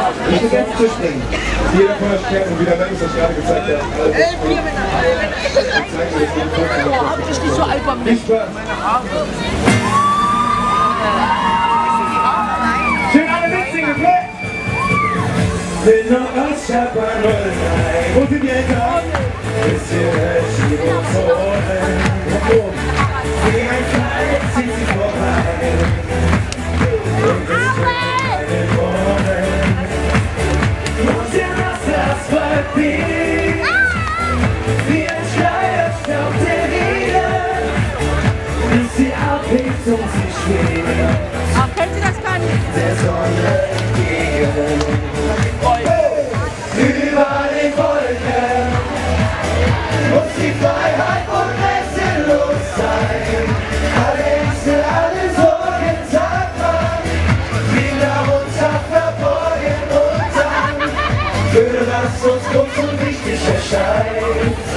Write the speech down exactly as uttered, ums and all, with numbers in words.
Ich muss jetzt Tisch bringen. Jeder von der Stärke und wie der Mensch das gerade gezeigt hat. Ey, Bier mit einer Boah, hab ich nicht so albern mit. Schön alle mitsingen, okay? Bin noch aus Schabanolei. Wo sind die Eltern? Ist hier der Schiebe und Zone. Wie ein Kleid zieht sie vorbei. Und es trägt eine Wohnung. Und ihr lasst das Papier. Wie ein Schleier staubt der Regen. Bis sie abhebt und sie schwebt. Ach, können Sie das gar nicht? Der Sonne entgegen. Über den Wolken muss die Freiheit unrestlos sein. Alle Ängste, alle Sorgen, sagt man, liegen darunter verborgen und dann würde was uns groß und wichtig erscheint.